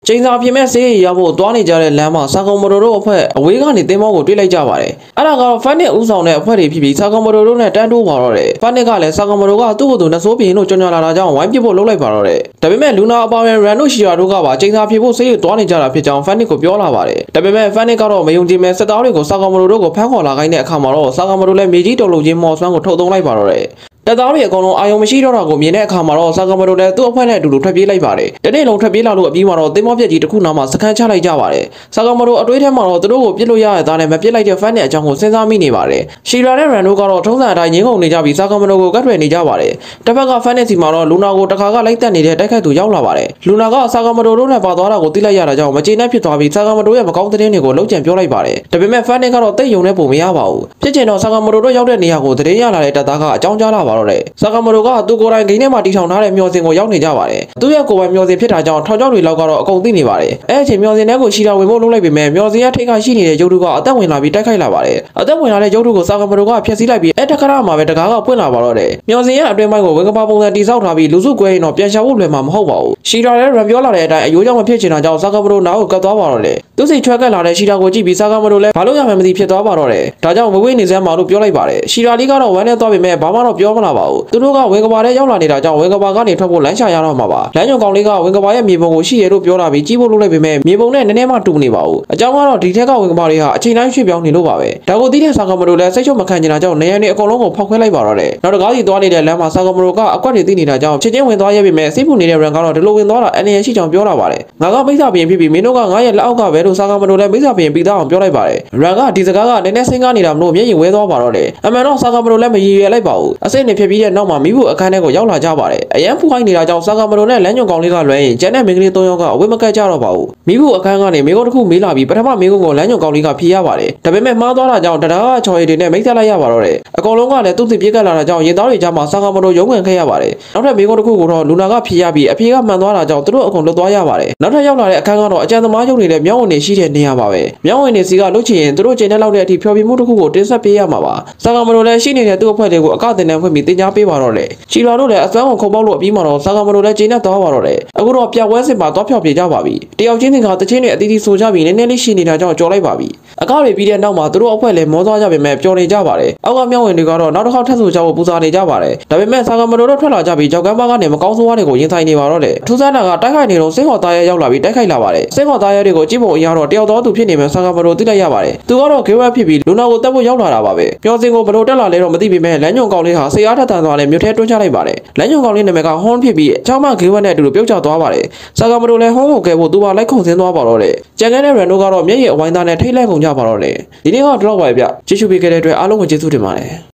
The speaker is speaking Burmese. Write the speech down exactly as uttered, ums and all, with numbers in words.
ချိန်စာပြင်မဲ့ဆေးရဖို့တွားနေကြတဲ့လမ်းမှာစာကောင်မတော်တို့အဖွဲ့အဝေးကနေတင်းမောကိုတွေ့လိုက်ကြပါတယ်။အဲ့ဒါကတော့ဖန်နစ်ဦးဆောင်တဲ့အဖွဲ့တွေဖြစ်ပြီးစာကောင်မတော်တို့နဲ့တန်းတိုးပါတော့တယ်။ဖန်နစ်ကလည်းစာကောင်မတော်ကသူ့ကိုယ်သူနှဆိုးပြင်းလို့ကြော်ညာလာတာကြောင့်ဝိုင်းပစ်ဖို့လုပ်လိုက်ပါတော့တယ်။ဒါပေမဲ့လူနာအပါဝင်ရန်တို့ရှီယာတို့ကပါချိန်စာပြင်ဖို့ဆေးရတွားနေကြတာဖြစ်ကြောင်းဖန်နစ်ကိုပြောလာပါတယ်။ဒါပေမဲ့ဖန်နစ်ကတော့မယုံကြည်မဲ့စစ်သားတွေကိုစာကောင်မတော်တို့ကိုဖမ်းခေါ်လာခိုင်းတဲ့အခါမှာတော့စာကောင်မတော်လည်းမြေကြီးတုံလုံးချင်းမော်ဆွမ်းကိုထုတ်သုံးလိုက်ပါတော့တယ်။တပ်သားတွေအကုန်လုံးအာယုံမရှိတော့တာကိုမြင်တဲ့အခါမှာတော့စာကောင်မတော်လည်းသူ့အဖွဲ့နဲ့အတူတူထွက်ပြေးလိုက်ပါတယ်။တနေ့လုံးထွက်ပြေးလာလို့အပြီးမှာတော့သင်္ဘောပြက်ကြီးတစ်ခုနားမှာစခန်းချလိုက်ကြပါတယ်။စာကောင်မတော်အတွေးထဲမှာတော့သူတို့ကိုပြစ်လို့ရတဲ့သားနဲ့မပြစ်လိုက်တဲ့ဖန်နဲ့အကြောင်းကိုစဉ်းစားမိနေပါတယ်။ရှီရာနဲ့ရန်တို့ကတော့ထုံးစံအတိုင်းငင်းကုန်နေကြပြီးစာကောင်မတော်ကိုကတ်ထွယ်နေကြပါတယ်။တစ်ဖက်ကဖန်နဲ့စီမှာတော့လူနာကိုတစ်ခါကလိုက်တက်နေတဲ့တိုက်ခိုက်သူရောက်လာပါတယ်။လူနာကစာကောင်မတော်တို့နဲ့ပါသွားတာကိုသိလိုက်ရတာကြောင့်မကျေနပ်ဖြစ်သွားပြီးစာကောင်မတော်ရဲ့မကောင်းသတင်းတွေကိုလုံးကျန်ပြောလိုက်ပါတယ်။ဒါပေမဲ့ဖန်နဲ့ကတော့တိတ်ယုံနဲ့ပုံမရပါဘူး။ဖြစ်ချင်တော့စာကောင်မတော်တို့ရောက်တဲ့နေရာကိုသတင်းရလာတဲ့တပ်သားကအကြောင်းကြားလာပါတော့တယ်။စာကောင်မတော်ကသူကိုယ်တိုင်ဂိမ်းထဲမှာတီထောင်ထားတဲ့မျောစင်ကိုရောက်နေကြပါတယ်။သူ့ရဲ့ကိုယ်ပိုင်မျောစင်ဖြစ်တာကြောင့်ထောင်ချောက်တွေလောက်ကတော့အကုန်သိနေပါတယ်။အဲ့အချိန်မျောစင်ထဲကိုရှီတာဝင်ဖို့လုပ်လိုက်ပေမဲ့မျောစင်ရဲ့ထိတ်ကရှိနေတဲ့ရုပ်တုကအသက်ဝင်လာပြီးတိုက်ခိုက်လာပါတယ်။အသက်ဝင်လာတဲ့ရုပ်တုကိုစာကောင်မတော်ကဖျက်ဆီးလိုက်ပြီးအဲ့တခါမှပဲတကားကပွင့်လာပါတော့တယ်။မျောစင်ရဲ့အတွင်းပိုင်းကိုဝင်ကပါပုံစံတိစောက်ထားပြီးလူစုကွဲရင်တော့ပြန်ရှာဖို့လွယ်မှာမဟုတ်ပါဘူး။ရှီတာလည်းရန်ပြောလာတဲ့အတိုင်းအယိုးကြောင့်မဖြစ်ချင်တာကြောင့်စာကောင်မတော်နားကိုကတ်သွားပါတော့တယ်။သူစိတ်ထွက်ကလာတဲ့ရှီတာကိုကြည့်ပြီးစာကောင်မတော်လည်းဘာလို့ရမှန်းမသိဖြစ်သွားပါတော့တယ်။ဒါကြောင့်မဝေးနေစမ်းမလို့ပြောလိုက်ပါတယ်။ရှီတာလေးကတော့ဝမ်းနဲ့သွားပေမဲ့ဘာမှတော့ပြောမလာပါဘူး။သူတို့ကဝင်ကပါထဲရောက်လာနေတာကြောင့်ဝင်ကပါကနေထွက်ဖို့လမ်းရှာရတော့မှာပါလမ်းညွန်ကောင်လေးကဝင်ကပါရဲ့မြေပုံကိုရှိရလို့ပြောလာပြီးကြီးဖို့လုပ်လိုက်ပေမဲ့မြေပုံနဲ့နည်းနည်းမှတူနေပါဘူးအကြောင်းကတော့ဒီထက်ကဝင်ကပါတွေဟာအချိန်တိုင်းရွှေ့ပြောင်းနေလို့ပါပဲဒါကိုသိတဲ့စာကောင်မတို့လည်းစိတ်ချုပ်မခံချင်တာကြောင့်နေရနေအကုန်လုံးကိုဖောက်ခွဲလိုက်ပါတော့တယ်နောက်တကားစီသွားနေတဲ့လမ်းမှာစာကောင်မတို့ကအကွက်တွေသိနေတာကြောင့်ချက်ချင်းဝင်သွားရပေမဲ့စိတ်ပူနေတဲ့ရန်ကတော့ဒီလိုဝင်သွားတာအနေရရှိကြောင်ပြောလာပါတယ်ငါကမိစ္ဆာပြင်ဖြစ်ပြီးမင်းတို့ကငါရဲ့လက်အောက်ကပဲလို့စာကောင်မတို့လည်းမိစ္ဆာပြင်ပြီးသားအောင်ပြောလိုက်ပါတယ်ရန်ကဒီစကားကနည်းနည်းစိတ်ကားနေတာမလို့မျက်ရည်ဝဲသွားပါတော့တယ်အမှန်တော့စာကောင်မတို့လည်းမရည်ရွယ်လိုက်ပါဘူးအစိတ်နဲ့ဖြစ်ပြီးတဲ့နောက်မှာမိဖို့အခန်းထဲကိုရောက်လာကြပါတယ်အရန်ဖူးခိုင်းနေတာကြောင့်စာကောင်မတို့နဲ့လမ်းညွန်ကောင်လေးကလွှဲရင်ကျန်တဲ့မိန်းကလေးသုံးယောက်ကအဝေးမကတ်ကြတော့ပါဘူးမိဖို့အခန်းကနေမိကုန်းတစ်ခုမေးလာပြီးပထမမိကုန်းကိုလမ်းညွန်ကောင်လေးကဖြေရပါတယ်ဒါပေမဲ့မှားသွားတာကြောင့်တရားချော်ရည်တွေနဲ့မိတ်ဆက်လိုက်ရပါတော့တယ်အကောင်လုံးကလည်းသူ့စီပြေးကပ်လာတာကြောင့်ရင်သားတွေကြားမှာစာကောင်မတို့ရုံးကန်ခဲ့ရပါတယ်နောက်ထပ်မိကုန်းတစ်ခုကိုတော့လူနာကဖြေရပြီးအဖြေကမှန်သွားတာကြောင့်သူတို့အကုန်လွတ်သွားရပါတယ်နောက်ထပ်ရောက်လာတဲ့အခန်းကတော့အကြံသမားရုံနေတဲ့မြောင်းဝင်နေရှိတဲ့နေရာပါပဲမြောင်းဝင်နေစီကလှုပ်ချင်ရင်သူတို့ချိန်နဲ့လောက်တဲ့အထိဖျော်ဖြေမှုတစ်ခုကိုတင်ဆက်ပေးရမှာပါစာကောင်မတို့လည်းရှိနေတဲ့သူ့အဖွဲ့တွေကိုအကတင်တန်းဖွင့်ပြီးတင် जा ပေးပါတော့တယ်ချီလာတို့လည်းအစွမ်းကိုခုံပေါက်လို့အပြီးမှာတော့စာကောင်မတို့လည်းချိန်နဲ့သွားပါတော့တယ်အခုတော့ပြဝဲစစ်မှာသွားဖြောက်ပြေကြပါပြီတယောက်ချင်းတွေကတချင်းတွေအသီးသီးဆိုကြပြီးနည်းနည်းလေးရှိနေတာကြောင့်ကြော်လိုက်ပါပြီအကားတွေပြီးတဲ့နောက်မှာသူတို့အဖွဲ့လည်းမောသွားကြပေမဲ့ပျော်နေကြပါတယ်အောက်ကမြောင်းဝင်တွေကတော့နောက်တစ်ခေါက်ထပ်ဆိုကြဖို့ပူဇော်နေကြပါတယ်ဒါပေမဲ့စာကောင်မတို့တို့ထွက်လာကြပြီးကြောက်ကမ်းပါးကနေမကောင်းဆိုးဝါးတွေကိုရင်ဆိုင်နေပါတော့တယ်ထူးဆန်းတာကတိုက်ခိုက်နေတော့စင်းခေါ်သားရဲရောက်လာပြီးတိုက်ခိုက်လာပါတယ်စင်းခေါ်သားရဲတွေကိုကြည့်ဖို့အရာတော့တယောက်တော်သူဖြစ်နေမှစာကောင်မတို့သိလိုက်ရပါတယ်သူကတော့ဂေဝက်ဖြစ်ပြီးလူနာကိုတက်ဖို့ရောက်လာတာပါပဲပျော်စင်ကိုဘလို့တက်လာလဲတော့မသိပေမဲ့လမ်းညွန်ကောင်လေးဟာစိတ်အားထက်သန်သွားလဲမြို့ထဲတွန်းချလိုက်ပါတယ်လမ်းညွန်ကောင်လေးနာမည်ကဟွန်းဖြစ်ပြီးအချောင်းမဂေဝက်နဲ့အတူတူပြုတ်ကျသွားပါတယ်စာကောင်မတို့လည်းဟွန်းကိုကဲဖို့သူပါလိုက်ခုန်ဆင်းသွားပါတော့တယ်ကြံခဲ့တဲ့ရန်တို့ကတော့မျက်ရည်အဝိုင်းသားနဲ့ထိတ်လိုက်ကုန်ကြပါတော့တယ်ဒီနေ့ကတော့တော့ပါပဲဗျကျေးဇူးပေးခဲ့တဲ့အတွက်အားလုံးကိုကျေးဇူးတင်ပါတယ်